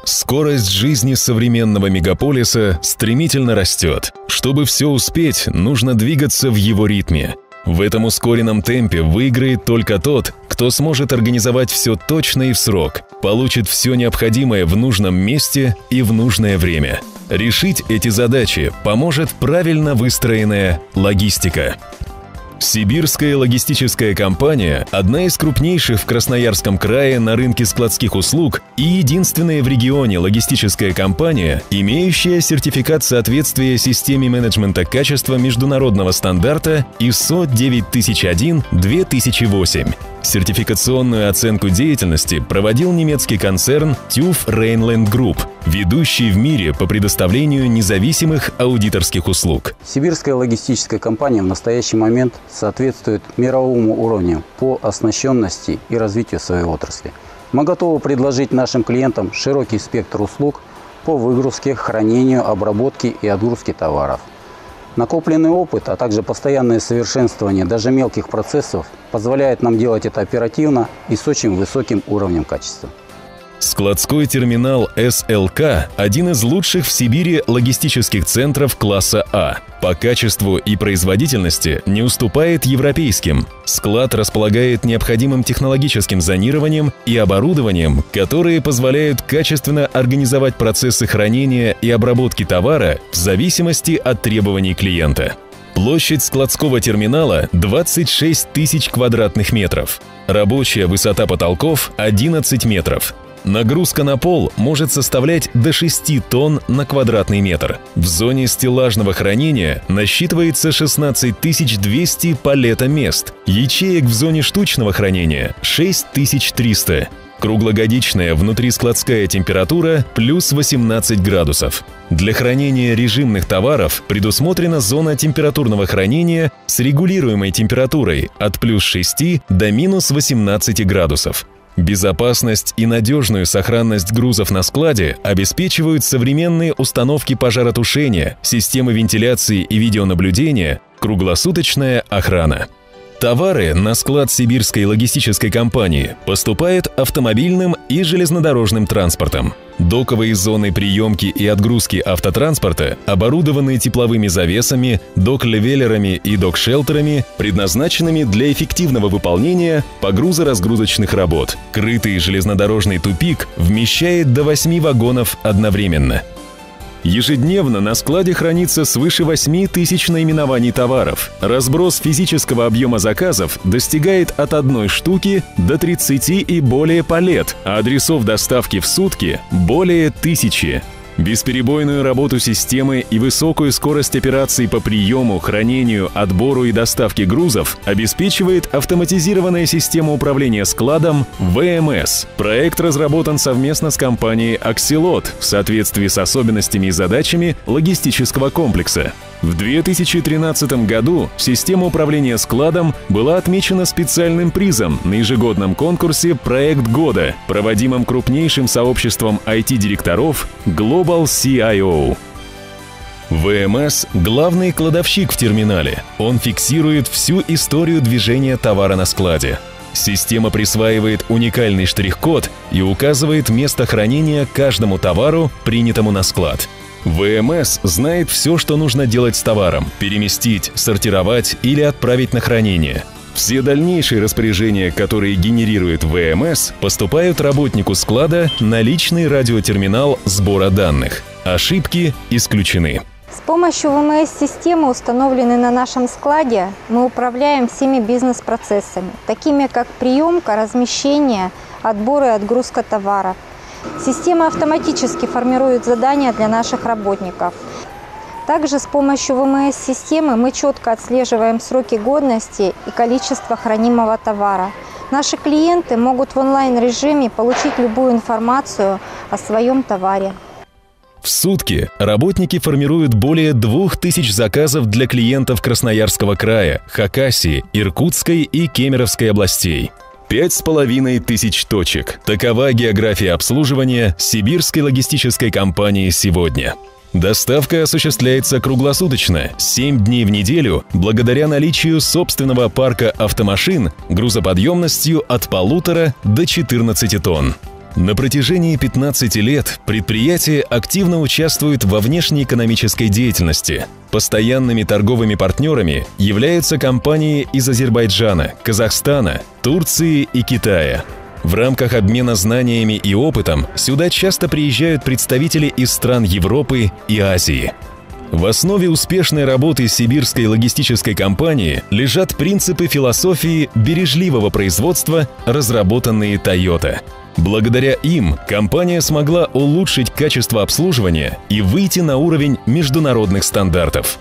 Скорость жизни современного мегаполиса стремительно растет. Чтобы все успеть, нужно двигаться в его ритме. В этом ускоренном темпе выиграет только тот, кто сможет организовать все точно и в срок, получит все необходимое в нужном месте и в нужное время. Решить эти задачи поможет правильно выстроенная логистика. Сибирская логистическая компания – одна из крупнейших в Красноярском крае на рынке складских услуг и единственная в регионе логистическая компания, имеющая сертификат соответствия системе менеджмента качества международного стандарта ISO 9001-2008. Сертификационную оценку деятельности проводил немецкий концерн TÜV Rheinland Group, ведущий в мире по предоставлению независимых аудиторских услуг. Сибирская логистическая компания в настоящий момент соответствует мировому уровню по оснащенности и развитию своей отрасли. Мы готовы предложить нашим клиентам широкий спектр услуг по выгрузке, хранению, обработке и отгрузке товаров. Накопленный опыт, а также постоянное совершенствование даже мелких процессов позволяет нам делать это оперативно и с очень высоким уровнем качества. Складской терминал СЛК – один из лучших в Сибири логистических центров класса А. По качеству и производительности не уступает европейским. Склад располагает необходимым технологическим зонированием и оборудованием, которые позволяют качественно организовать процессы хранения и обработки товара в зависимости от требований клиента. Площадь складского терминала – 26 тысяч квадратных метров. Рабочая высота потолков – 11 метров. Нагрузка на пол может составлять до 6 тонн на квадратный метр. В зоне стеллажного хранения насчитывается 16 200 палетомест. Ячеек в зоне штучного хранения – 6300. Круглогодичная внутрискладская температура – плюс 18 градусов. Для хранения режимных товаров предусмотрена зона температурного хранения с регулируемой температурой от плюс 6 до минус 18 градусов. Безопасность и надежную сохранность грузов на складе обеспечивают современные установки пожаротушения, системы вентиляции и видеонаблюдения, круглосуточная охрана. Товары на склад Сибирской логистической компании поступают автомобильным и железнодорожным транспортом. Доковые зоны приемки и отгрузки автотранспорта оборудованы тепловыми завесами, док-левелерами и док-шелтерами, предназначенными для эффективного выполнения погрузо-разгрузочных работ. Крытый железнодорожный тупик вмещает до 8 вагонов одновременно. Ежедневно на складе хранится свыше 8000 наименований товаров. Разброс физического объема заказов достигает от 1 штуки до 30 и более палет, а адресов доставки в сутки более 1000. Бесперебойную работу системы и высокую скорость операций по приему, хранению, отбору и доставке грузов обеспечивает автоматизированная система управления складом ВМС. Проект разработан совместно с компанией Axelot в соответствии с особенностями и задачами логистического комплекса. В 2013 году система управления складом была отмечена специальным призом на ежегодном конкурсе «Проект года», проводимом крупнейшим сообществом IT-директоров Global CIO. ВМС – главный кладовщик в терминале. Он фиксирует всю историю движения товара на складе. Система присваивает уникальный штрих-код и указывает место хранения каждому товару, принятому на склад. ВМС знает все, что нужно делать с товаром – переместить, сортировать или отправить на хранение. Все дальнейшие распоряжения, которые генерирует ВМС, поступают работнику склада на личный радиотерминал сбора данных. Ошибки исключены. С помощью ВМС-системы, установленной на нашем складе, мы управляем всеми бизнес-процессами, такими как приемка, размещение, отбор и отгрузка товаров. Система автоматически формирует задания для наших работников. Также с помощью ВМС-системы мы четко отслеживаем сроки годности и количество хранимого товара. Наши клиенты могут в онлайн-режиме получить любую информацию о своем товаре. В сутки работники формируют более 2000 заказов для клиентов Красноярского края, Хакасии, Иркутской и Кемеровской областей. 5500 точек. Такова география обслуживания Сибирской логистической компании сегодня. Доставка осуществляется круглосуточно, 7 дней в неделю, благодаря наличию собственного парка автомашин грузоподъемностью от 1,5 до 14 тонн. На протяжении 15 лет предприятие активно участвует во внешнеэкономической деятельности. Постоянными торговыми партнерами являются компании из Азербайджана, Казахстана, Турции и Китая. В рамках обмена знаниями и опытом сюда часто приезжают представители из стран Европы и Азии. В основе успешной работы сибирской логистической компании лежат принципы философии бережливого производства, разработанные Toyota. Благодаря им компания смогла улучшить качество обслуживания и выйти на уровень международных стандартов.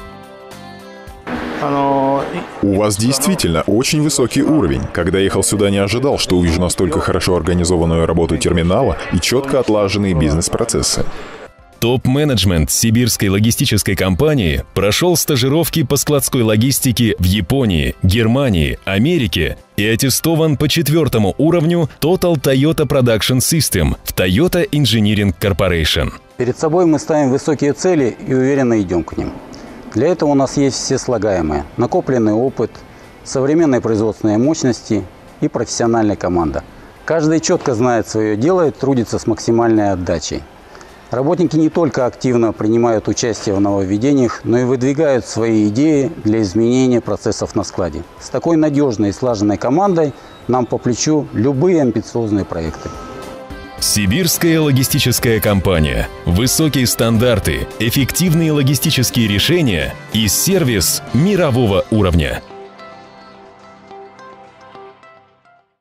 У вас действительно очень высокий уровень. Когда ехал сюда, не ожидал, что увижу настолько хорошо организованную работу терминала и четко отлаженные бизнес-процессы. Топ-менеджмент сибирской логистической компании прошел стажировки по складской логистике в Японии, Германии, Америке и аттестован по 4-му уровню Total Toyota Production System в Toyota Engineering Corporation. Перед собой мы ставим высокие цели и уверенно идем к ним. Для этого у нас есть все слагаемые: накопленный опыт, современные производственные мощности и профессиональная команда. Каждый четко знает свое дело и трудится с максимальной отдачей. Работники не только активно принимают участие в нововведениях, но и выдвигают свои идеи для изменения процессов на складе. С такой надежной и слаженной командой нам по плечу любые амбициозные проекты. Сибирская логистическая компания. Высокие стандарты, эффективные логистические решения и сервис мирового уровня.